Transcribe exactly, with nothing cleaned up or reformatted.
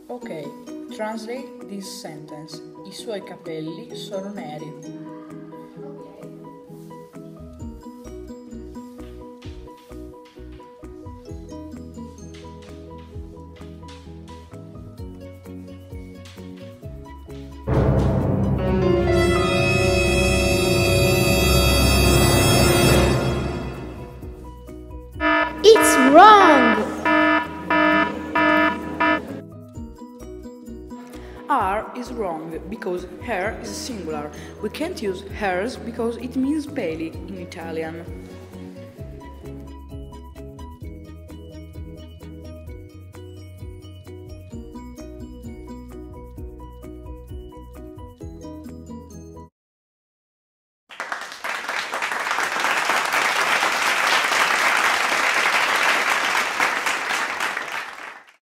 Ok, translate this sentence. I suoi capelli sono neri. It's wrong! Are is wrong because hair is singular. We can't use hairs because it means peli in Italian.